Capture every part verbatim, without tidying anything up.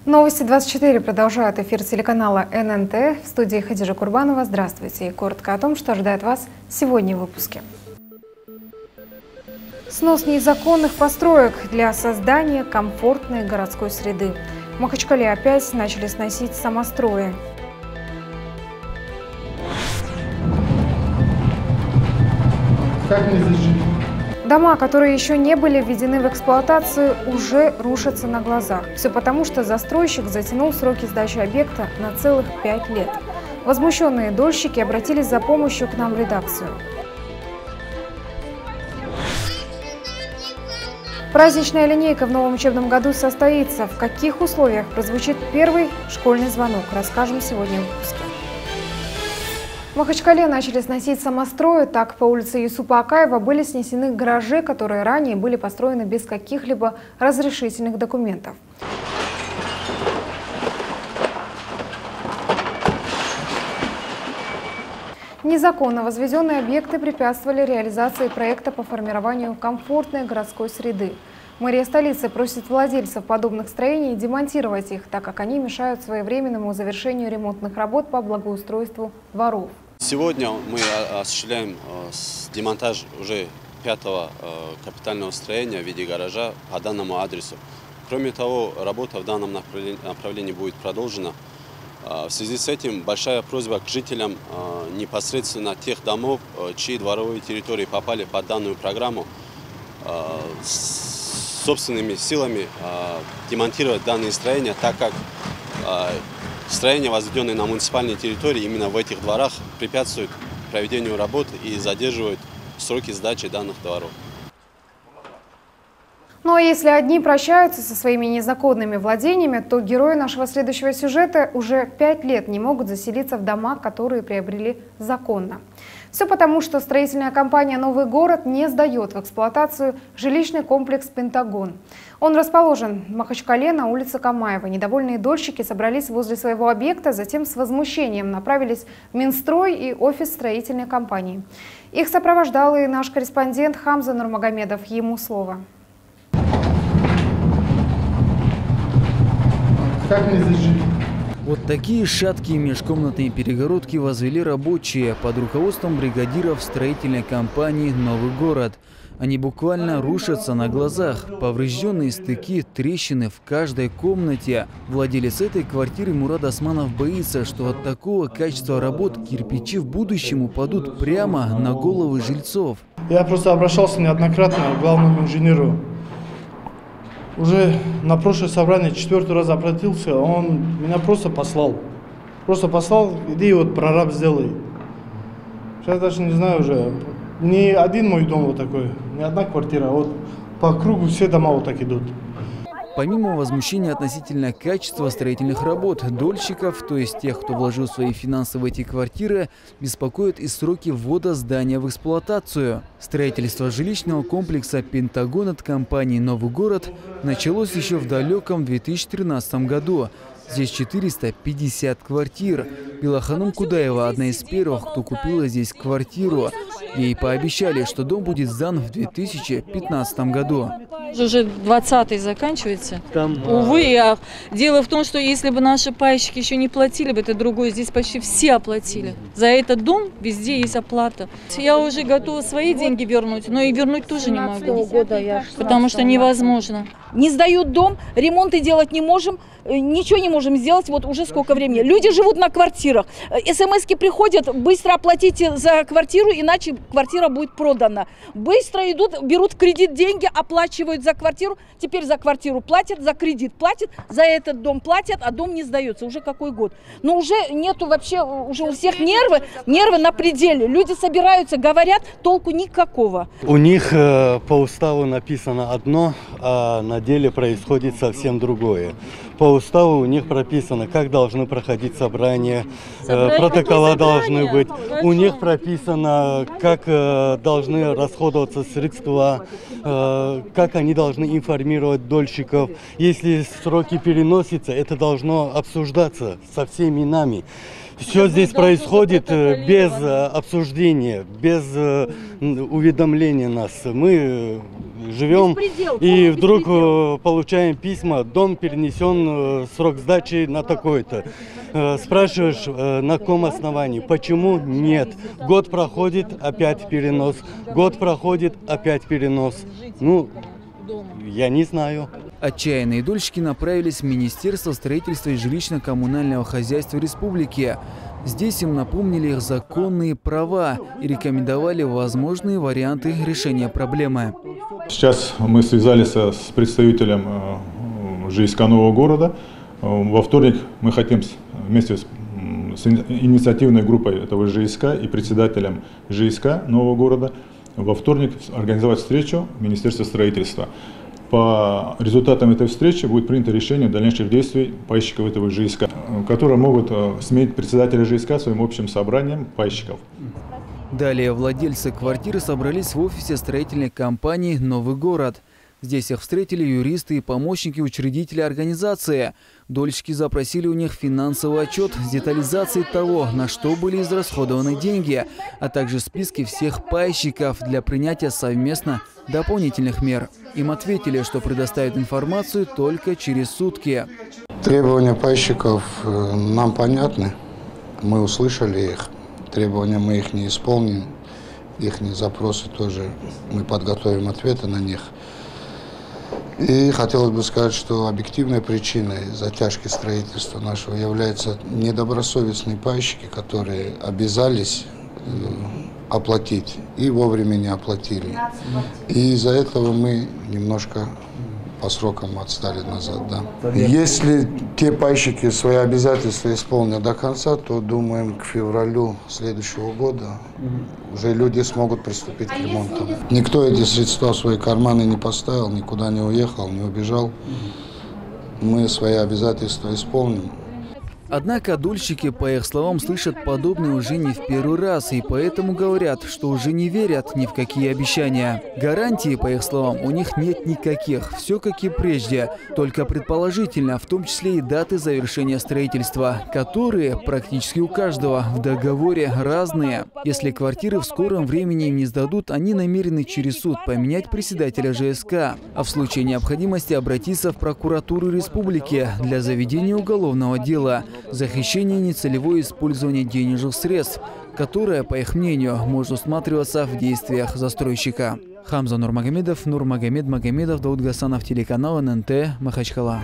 Новости двадцать четыре продолжают эфир телеканала эн эн тэ. В студии Хадижа Курбанова. Здравствуйте. И коротко о том, что ожидает вас сегодня в выпуске. Снос незаконных построек для создания комфортной городской среды. В Махачкале опять начали сносить самострои. Как мне здесь жить? Дома, которые еще не были введены в эксплуатацию, уже рушатся на глазах. Все потому, что застройщик затянул сроки сдачи объекта на целых пять лет. Возмущенные дольщики обратились за помощью к нам в редакцию. Праздничная линейка в новом учебном году состоится. В каких условиях прозвучит первый школьный звонок, расскажем сегодня в выпуске. В Махачкале начали сносить самострои. Так, по улице Юсупа Акаева были снесены гаражи, которые ранее были построены без каких-либо разрешительных документов. Незаконно возведенные объекты препятствовали реализации проекта по формированию комфортной городской среды. Мэрия столицы просит владельцев подобных строений демонтировать их, так как они мешают своевременному завершению ремонтных работ по благоустройству дворов. Сегодня мы осуществляем демонтаж уже пятого капитального строения в виде гаража по данному адресу. Кроме того, работа в данном направлении будет продолжена. В связи с этим большая просьба к жителям непосредственно тех домов, чьи дворовые территории попали под данную программу, собственными силами демонтировать данные строения, так как строения, возведенные на муниципальной территории, именно в этих дворах препятствуют проведению работ и задерживают сроки сдачи данных дворов. Ну а если одни прощаются со своими незаконными владениями, то герои нашего следующего сюжета уже пять лет не могут заселиться в дома, которые приобрели законно. Все потому, что строительная компания «Новый город» не сдает в эксплуатацию жилищный комплекс «Пентагон». Он расположен в Махачкале на улице Камаева. Недовольные дольщики собрались возле своего объекта, затем с возмущением направились в Минстрой и офис строительной компании. Их сопровождал и наш корреспондент Хамза Нурмагомедов. Ему слово. Как мне здесь жить? Вот такие шаткие межкомнатные перегородки возвели рабочие под руководством бригадиров строительной компании «Новый город». Они буквально рушатся на глазах. Поврежденные стыки, трещины в каждой комнате. Владелец этой квартиры Мурад Османов боится, что от такого качества работ кирпичи в будущем упадут прямо на головы жильцов. Я просто обращался неоднократно к главному инженеру. Уже на прошлое собрание четвертый раз обратился, он меня просто послал. Просто послал, иди вот прораб сделай. Сейчас даже не знаю уже, не один мой дом вот такой, не одна квартира, а вот по кругу все дома вот так идут. Помимо возмущения относительно качества строительных работ, дольщиков, то есть тех, кто вложил свои финансы в эти квартиры, беспокоят и сроки ввода здания в эксплуатацию. Строительство жилищного комплекса «Пентагон» от компании «Новый город» началось еще в далеком две тысячи тринадцатом году. Здесь четыреста пятьдесят квартир. Белаханум Кудаева – одна из первых, кто купила здесь квартиру. Ей пообещали, что дом будет сдан в две тысячи пятнадцатом году. Уже двадцатый заканчивается. Там, увы, а дело в том, что если бы наши пайщики еще не платили бы, это другое. Здесь почти все оплатили. За этот дом везде есть оплата. Я уже готова свои деньги вернуть, но и вернуть тоже не могу, потому что невозможно. Не сдают дом, ремонты делать не можем, ничего не можем сделать, вот уже сколько времени. Люди живут на квартирах, смс-ки приходят, быстро оплатите за квартиру, иначе квартира будет продана. Быстро идут, берут в кредит деньги, оплачивают за квартиру, теперь за квартиру платят, за кредит платят, за этот дом платят, а дом не сдается. Уже какой год? Но уже нету вообще, уже у всех нервы, нервы на пределе. Люди собираются, говорят, толку никакого. У них э, по уставу написано одно, а на деле происходит совсем другое. По уставу у них прописано, как должны проходить собрания, собрания протокола должны быть. У них прописано, как э, должны расходоваться средства, э, как они должны информировать дольщиков. Если сроки переносятся, это должно обсуждаться со всеми нами. Все здесь происходит без обсуждения, без уведомления нас. Мы живем, Беспредел, и вдруг беспредел. получаем письма, дом перенесен, срок сдачи на такой-то. Спрашиваешь, на каком основании, почему нет. Год проходит, опять перенос, год проходит, опять перенос. Ну, я не знаю. Отчаянные дольщики направились в Министерство строительства и жилищно-коммунального хозяйства республики. Здесь им напомнили их законные права и рекомендовали возможные варианты решения проблемы. Сейчас мы связались с представителем ЖСК Нового города. Во вторник мы хотим вместе с инициативной группой этого ЖСК и председателем ЖСК Нового города во вторник организовать встречу в Министерстве строительства. По результатам этой встречи будет принято решение дальнейших действий пайщиков этого ЖСК, которые могут сменить председателя ЖСК своим общим собранием пайщиков. Далее владельцы квартиры собрались в офисе строительной компании «Новый город». Здесь их встретили юристы и помощники учредителя организации. Дольщики запросили у них финансовый отчет с детализацией того, на что были израсходованы деньги, а также списки всех пайщиков для принятия совместно дополнительных мер. Им ответили, что предоставят информацию только через сутки. Требования пайщиков нам понятны, мы услышали их. Требования мы их не исполним, их запросы тоже, мы подготовим ответы на них. И хотелось бы сказать, что объективной причиной затяжки строительства нашего являются недобросовестные пайщики, которые обязались оплатить и вовремя не оплатили. И из-за этого мы немножко по срокам отстали назад. Да. Если те пайщики свои обязательства исполнят до конца, то, думаем, к февралю следующего года уже люди смогут приступить к ремонту. Никто эти средства в свои карманы не поставил, никуда не уехал, не убежал. Мы свои обязательства исполним. Однако дольщики, по их словам, слышат подобное уже не в первый раз, и поэтому говорят, что уже не верят ни в какие обещания. Гарантии, по их словам, у них нет никаких, все как и прежде, только предположительно, в том числе и даты завершения строительства, которые практически у каждого в договоре разные. Если квартиры в скором времени им не сдадут, они намерены через суд поменять председателя ЖСК, а в случае необходимости обратиться в прокуратуру республики для заведения уголовного дела за хищение и нецелевое использование денежных средств, которое, по их мнению, может усматриваться в действиях застройщика. Хамза Нурмагомедов, Нурмагомед Магомедов, Дауд Гасанов, телеканал эн эн тэ, Махачкала.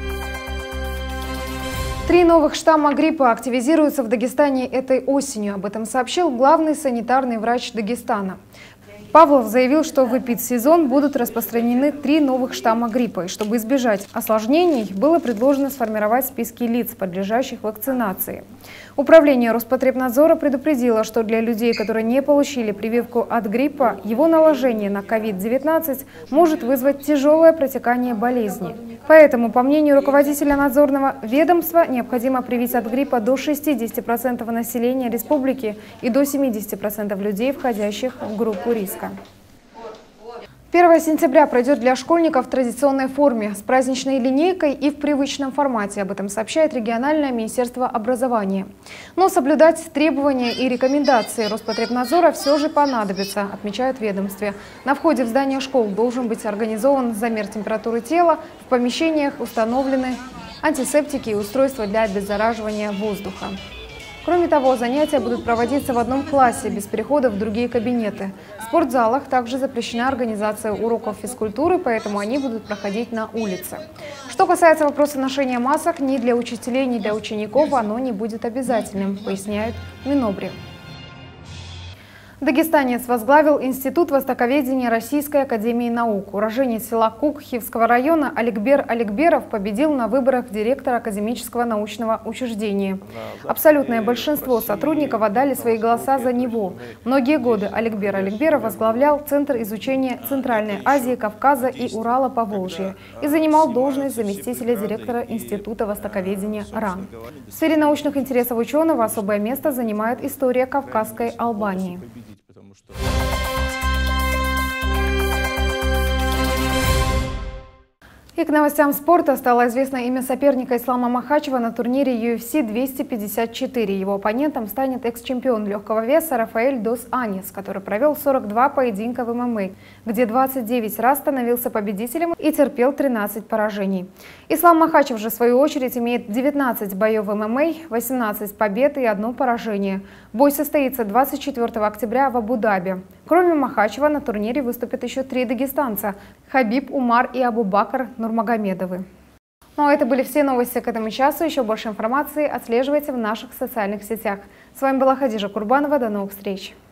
Три новых штамма гриппа активизируются в Дагестане этой осенью. Об этом сообщил главный санитарный врач Дагестана. Павлов заявил, что в эпидсезон будут распространены три новых штамма гриппа. И чтобы избежать осложнений, было предложено сформировать списки лиц, подлежащих вакцинации. Управление Роспотребнадзора предупредило, что для людей, которые не получили прививку от гриппа, его наложение на ковид девятнадцать может вызвать тяжелое протекание болезни. Поэтому, по мнению руководителя надзорного ведомства, необходимо привить от гриппа до шестидесяти процентов населения республики и до семидесяти процентов людей, входящих в группу риска. первое сентября пройдет для школьников в традиционной форме, с праздничной линейкой и в привычном формате. Об этом сообщает региональное министерство образования. Но соблюдать требования и рекомендации Роспотребнадзора все же понадобится, отмечают в ведомстве. На входе в здание школ должен быть организован замер температуры тела, в помещениях установлены антисептики и устройства для обеззараживания воздуха. Кроме того, занятия будут проводиться в одном классе, без перехода в другие кабинеты. В спортзалах также запрещена организация уроков физкультуры, поэтому они будут проходить на улице. Что касается вопроса ношения масок, ни для учителей, ни для учеников оно не будет обязательным, поясняют в Минобре. Дагестанец возглавил Институт востоковедения Российской академии наук. Уроженец села Кукхивского района Аликбер Аликберов победил на выборах директора академического научного учреждения. Абсолютное большинство сотрудников отдали свои голоса за него. Многие годы Аликбер Аликберов возглавлял Центр изучения Центральной Азии, Кавказа и Урала-Поволжья и занимал должность заместителя директора Института востоковедения РАН. В сфере научных интересов ученого особое место занимает история Кавказской Албании. И к новостям спорта стало известно имя соперника Ислама Махачева на турнире ю эф си двести пятьдесят четыре. Его оппонентом станет экс-чемпион легкого веса Рафаэль Дос Анис, который провел сорок два поединка в эм эм а, где двадцать девять раз становился победителем и терпел тринадцать поражений. Ислам Махачев же, в свою очередь, имеет девятнадцать боев в эм эм а, восемнадцать побед и одно поражение. Бой состоится двадцать четвёртого октября в Абу-Даби. Кроме Махачева на турнире выступят еще три дагестанца – Хабиб, Умар и Абубакр Нурмагомедовы. Ну а это были все новости к этому часу. Еще больше информации отслеживайте в наших социальных сетях. С вами была Хадижа Курбанова. До новых встреч!